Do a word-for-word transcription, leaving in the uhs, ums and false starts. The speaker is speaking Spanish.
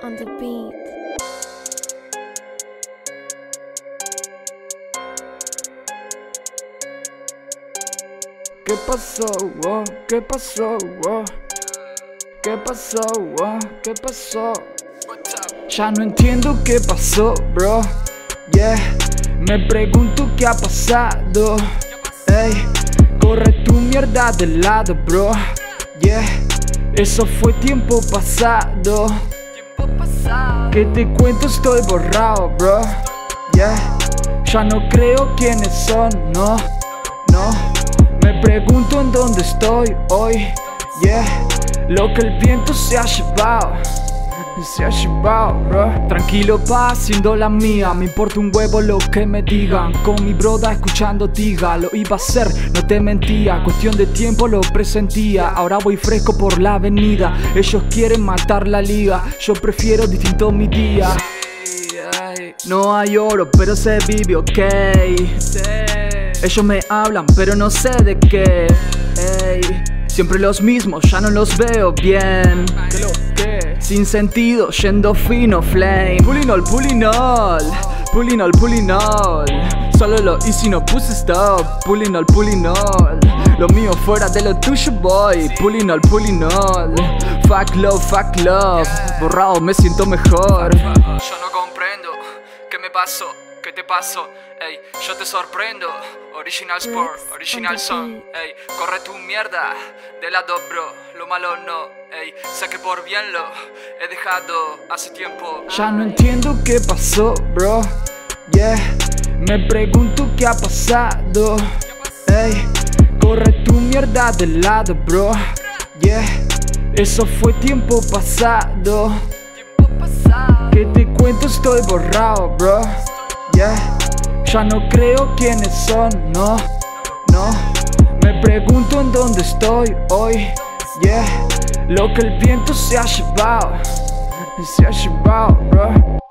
on the beat. ¿Qué pasó, oh? ¿Qué pasó, oh? ¿Qué pasó, oh? ¿Qué pasó? Ya no entiendo qué pasó, bro. Yeah, me pregunto qué ha pasado. Ey, corre tu mierda de lado, bro. Yeah, eso fue tiempo pasado. Que te cuento, estoy borrado, bro. Yeah, ya no creo quiénes son, no, no. Me pregunto en dónde estoy hoy. Yeah, lo que el viento se ha llevado, se ha llevado, bro. Tranquilo, pa, haciendo la mía. Me importa un huevo lo que me digan. Con mi broda escuchando Tiga. Lo iba a hacer, no te mentía. Cuestión de tiempo lo presentía. Ahora voy fresco por la avenida. Ellos quieren matar la liga. Yo prefiero distinto mi día. No hay oro, pero se vive, ok. Ellos me hablan, pero no sé de qué. Ey, siempre los mismos, ya no los veo bien. Sin sentido, yendo fino, flame. Pulling all, pulling all, pulling all, pulling all. Solo lo hice y no puse stop. Pulling all, pulling all. Lo mío fuera de lo tuyo, boy. Pulling all, pulling all. Fuck love, fuck love. Borrado, me siento mejor. Yo no comprendo. ¿Qué me pasó? ¿Qué te pasó? Ey, yo te sorprendo. Original Sport, original song. Ey, corre tu mierda de lado, bro. Lo malo no. Ey, sé que por bien lo he dejado hace tiempo. Ya no entiendo qué pasó, bro. Yeah, me pregunto qué ha pasado. Ey, corre tu mierda de lado, bro. Yeah, eso fue tiempo pasado. Que te cuento, estoy borrado, bro. Yeah, ya no creo quiénes son, no, no. Me pregunto en dónde estoy hoy. Yeah, lo que el viento se ha llevado, se ha llevado, bro.